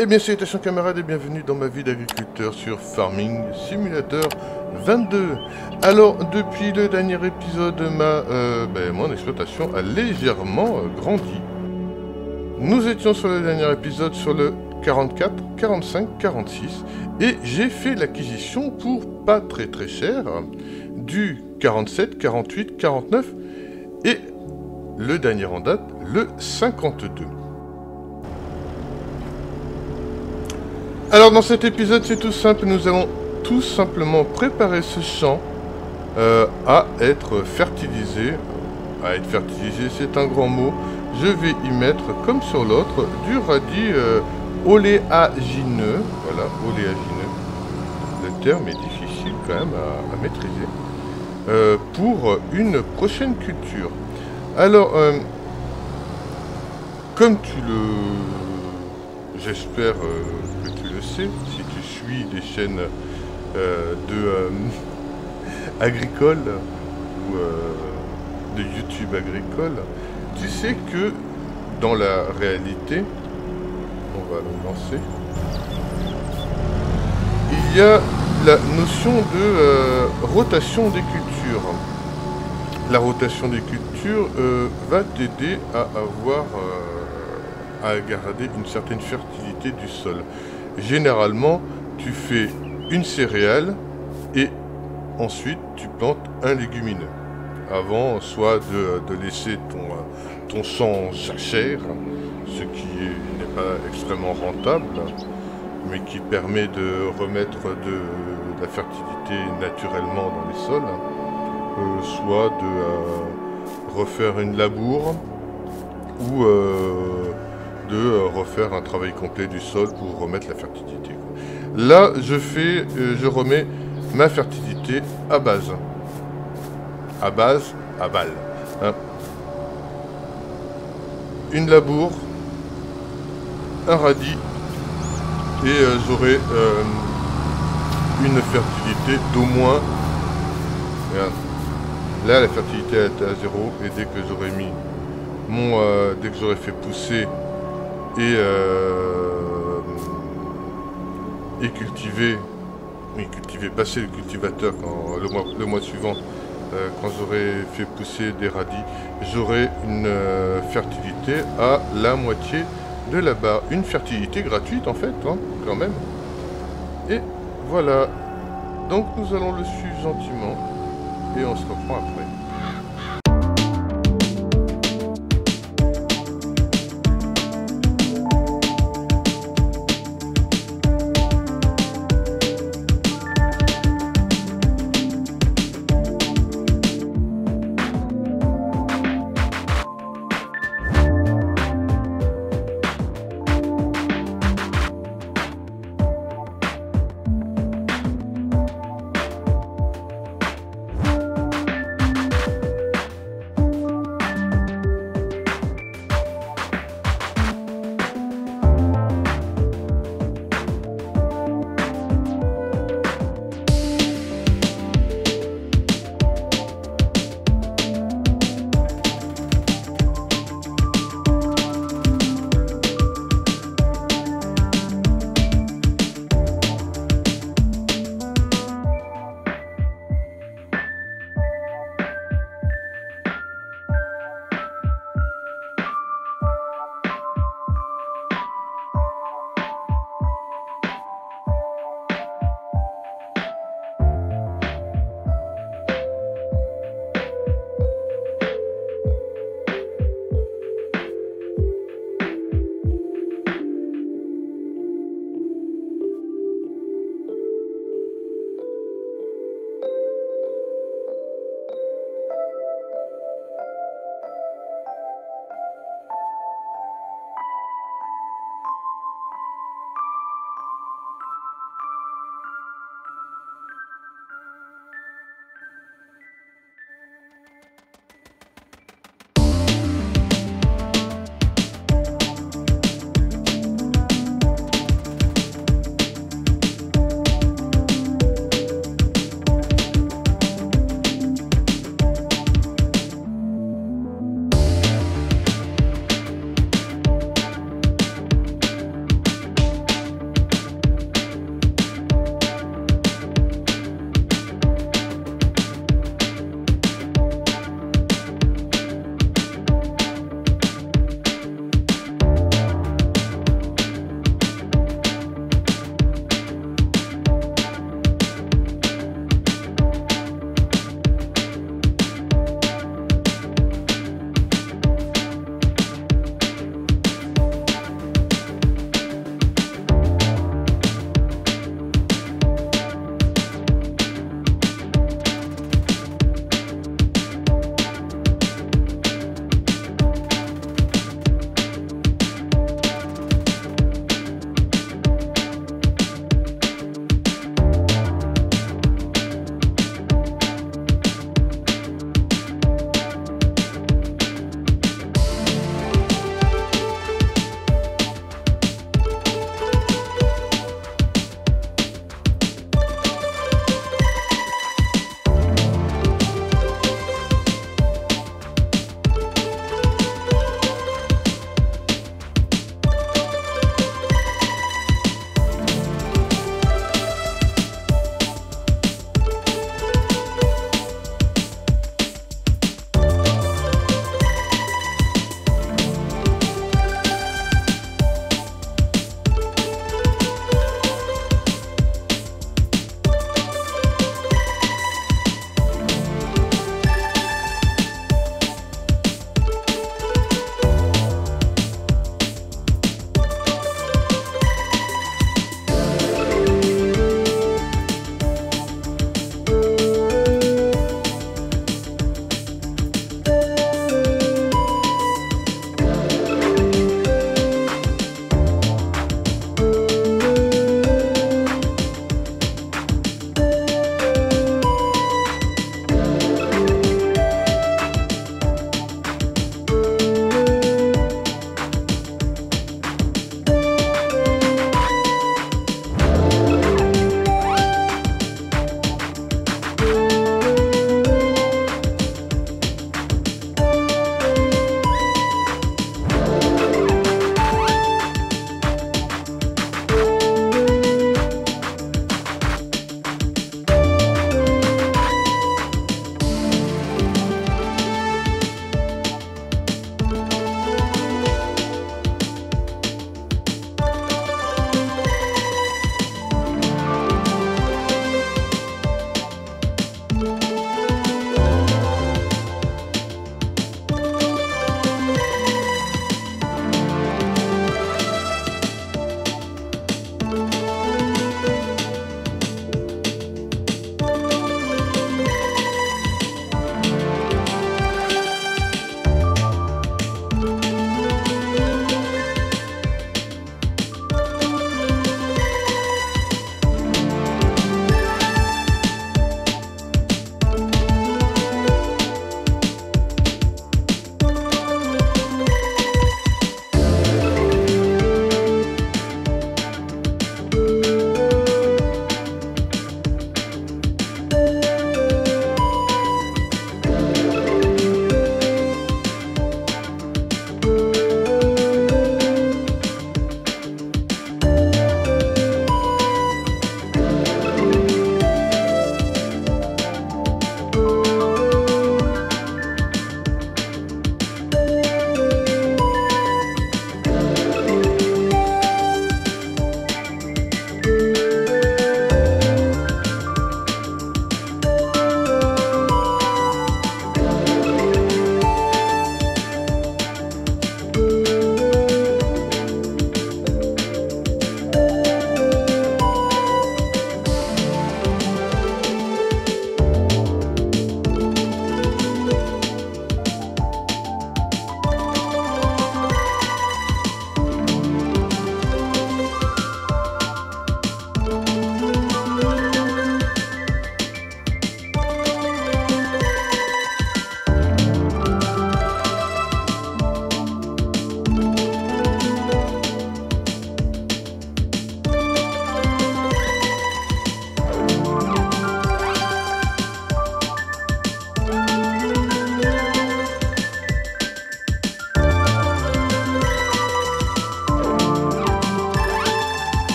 Eh bien salutations camarades et bienvenue dans ma vie d'agriculteur sur Farming Simulator 22. Alors depuis le dernier épisode, mon exploitation a légèrement grandi. Nous étions sur le dernier épisode sur le 44, 45, 46 et j'ai fait l'acquisition pour pas très cher du 47, 48, 49 et le dernier en date, le 52. Alors dans cet épisode c'est tout simple, nous allons tout simplement préparer ce champ à être fertilisé. C'est un grand mot. Je vais y mettre, comme sur l'autre, du radis oléagineux. Voilà, oléagineux. Le terme est difficile quand même à maîtriser. Pour une prochaine culture. Alors, comme tu le... J'espère que tu le sais, si tu suis des chaînes agricoles ou de YouTube agricole, tu sais que dans la réalité, on va le lancer, il y a la notion de rotation des cultures. La rotation des cultures va t'aider à avoir... à garder une certaine fertilité du sol. Généralement, tu fais une céréale et ensuite tu plantes un légumineux. Avant, soit de laisser ton champ jachère, ce qui n'est pas extrêmement rentable, mais qui permet de remettre de la fertilité naturellement dans les sols, soit de refaire une labour ou de refaire un travail complet du sol pour remettre la fertilité. Là, je remets ma fertilité à base. À balle. Hein. Une labour, un radis, et j'aurai une fertilité d'au moins... Regarde. Là, la fertilité était à 0, et dès que j'aurai mis dès que j'aurai fait pousser et cultiver, passer le cultivateur le mois suivant, quand j'aurai fait pousser des radis, j'aurai une fertilité à la moitié de la barre. Une fertilité gratuite en fait, hein, quand même. Et voilà. Donc nous allons le suivre gentiment et on se reprend après.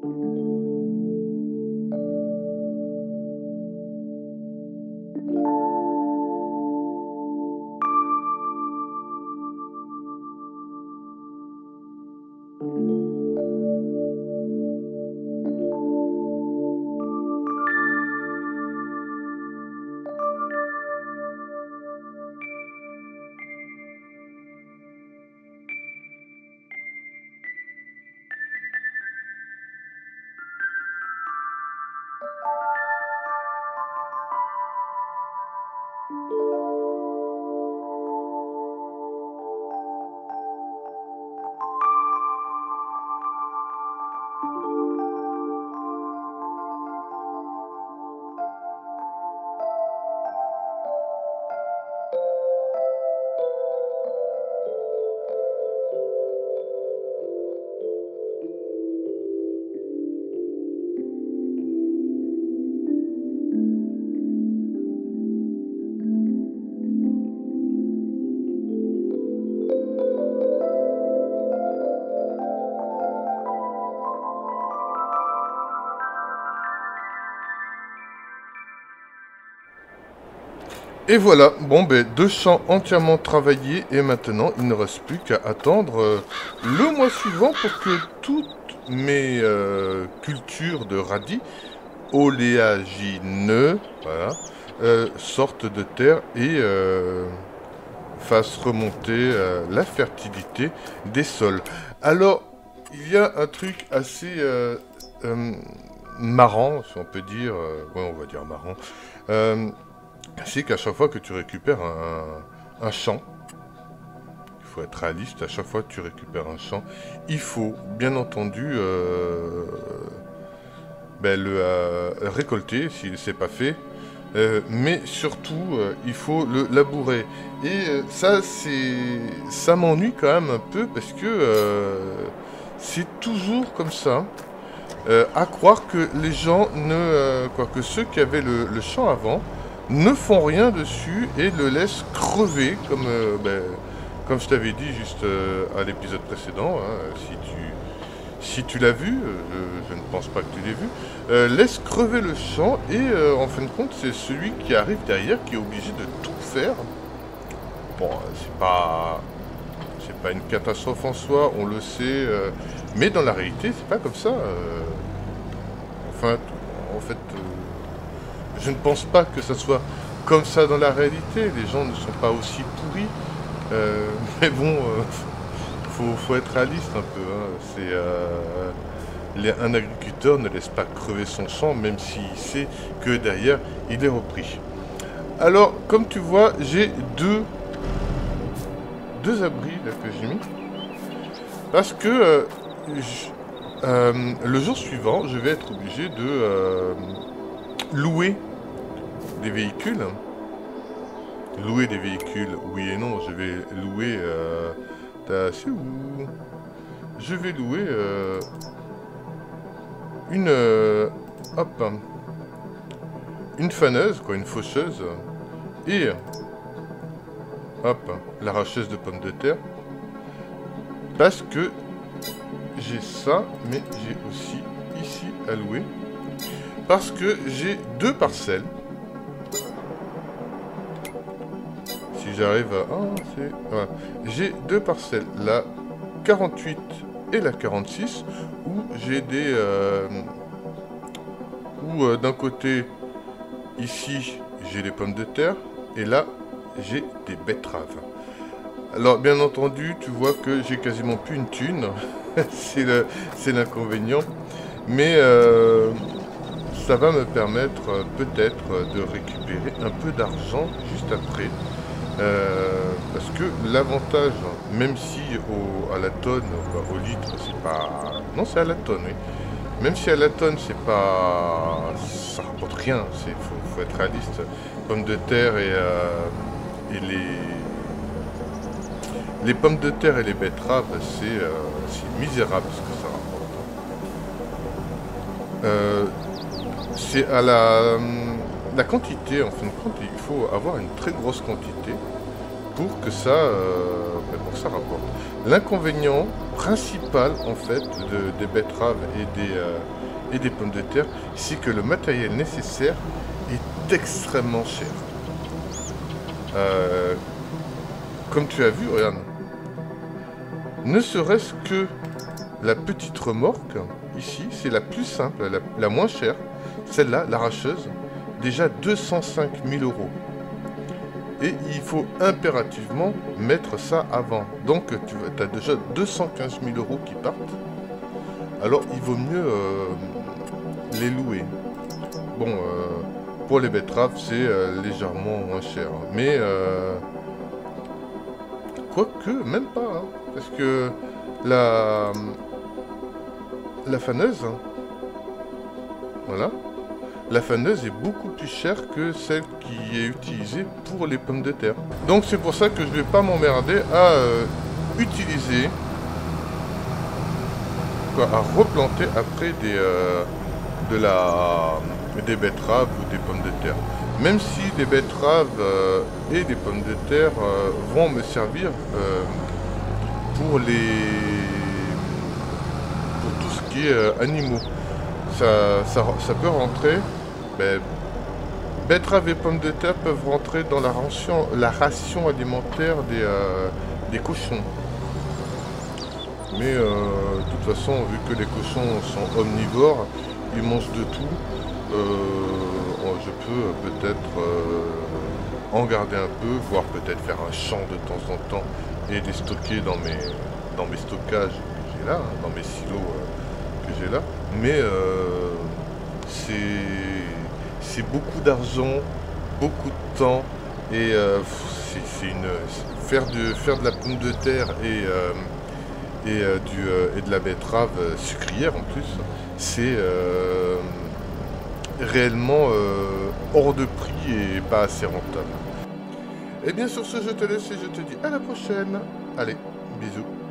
Et voilà, bon ben 2 champs entièrement travaillés et maintenant il ne reste plus qu'à attendre le mois suivant pour que toutes mes cultures de radis oléagineux voilà, sortent de terre et fassent remonter la fertilité des sols. Alors, il y a un truc assez marrant, si on peut dire, ouais on va dire marrant, c'est qu'à chaque fois que tu récupères un champ, il faut être réaliste, à chaque fois que tu récupères un champ, il faut bien entendu le récolter s'il ne s'est pas fait, mais surtout il faut le labourer. Et ça m'ennuie quand même un peu parce que c'est toujours comme ça. À croire que les gens que ceux qui avaient le champ avant ne font rien dessus et le laissent crever comme je t'avais dit juste à l'épisode précédent, hein, si tu l'as vu, je ne pense pas que tu l'aies vu, laisse crever le champ et en fin de compte c'est celui qui arrive derrière qui est obligé de tout faire. Bon, c'est pas une catastrophe en soi, on le sait, mais dans la réalité c'est pas comme ça. En fait, je ne pense pas que ça soit comme ça dans la réalité. Les gens ne sont pas aussi pourris. Mais bon, faut être réaliste un peu. Hein. Un agriculteur ne laisse pas crever son champ, même s'il sait que derrière, il est repris. Alors, comme tu vois, j'ai deux abris là, que j'ai mis. Parce que le jour suivant, je vais être obligé de louer des véhicules. Louer des véhicules, oui et non, je vais louer... c'est où? Je vais louer une faneuse, quoi, une faucheuse, et l'arracheuse de pommes de terre, parce que j'ai ça, mais j'ai aussi ici à louer, parce que j'ai 2 parcelles. Si j'arrive à... voilà. J'ai 2 parcelles, la 48 et la 46, où j'ai des... d'un côté, ici, j'ai les pommes de terre, et là, j'ai des betteraves. Alors, bien entendu, tu vois que j'ai quasiment plus une thune, c'est l'inconvénient, mais ça va me permettre peut-être de récupérer un peu d'argent juste après. Parce que l'avantage, même si à la tonne, au litre, c'est pas... Non, c'est à la tonne, oui. Même si à la tonne, c'est pas... Ça rapporte rien, faut être réaliste. Pommes de terre et les pommes de terre et les betteraves, c'est misérable ce que ça rapporte. C'est à la quantité, en fin de compte, il faut avoir une très grosse quantité pour que ça, pour que ça rapporte. L'inconvénient principal en fait des betteraves et des pommes de terre, c'est que le matériel nécessaire est extrêmement cher. Comme tu as vu, regarde, ne serait-ce que la petite remorque, ici, c'est la plus simple, la moins chère, celle-là, l'arracheuse, déjà 205 000 €. Et il faut impérativement mettre ça avant. Donc tu as déjà 215 000 € qui partent. Alors il vaut mieux les louer. Bon, pour les betteraves, c'est légèrement moins cher. Mais, quoique, même pas. Hein, parce que la faneuse, hein, voilà, la faneuse est beaucoup plus chère que celle qui est utilisée pour les pommes de terre. Donc c'est pour ça que je ne vais pas m'emmerder à utiliser, à replanter après des betteraves ou des pommes de terre. Même si des betteraves et des pommes de terre vont me servir pour tout ce qui est animaux. Ça peut rentrer, betteraves et pommes de terre peuvent rentrer dans la ration alimentaire des cochons. Mais de toute façon, vu que les cochons sont omnivores, ils mangent de tout, je peux peut-être en garder un peu, voire peut-être faire un champ de temps en temps et les stocker dans mes stockages que j'ai là, hein, dans mes silos que j'ai là. Mais c'est beaucoup d'argent, beaucoup de temps et faire de la pomme de terre et de la betterave sucrière en plus, c'est réellement hors de prix et pas assez rentable. Et bien sur ce, je te laisse et je te dis à la prochaine. Allez, bisous.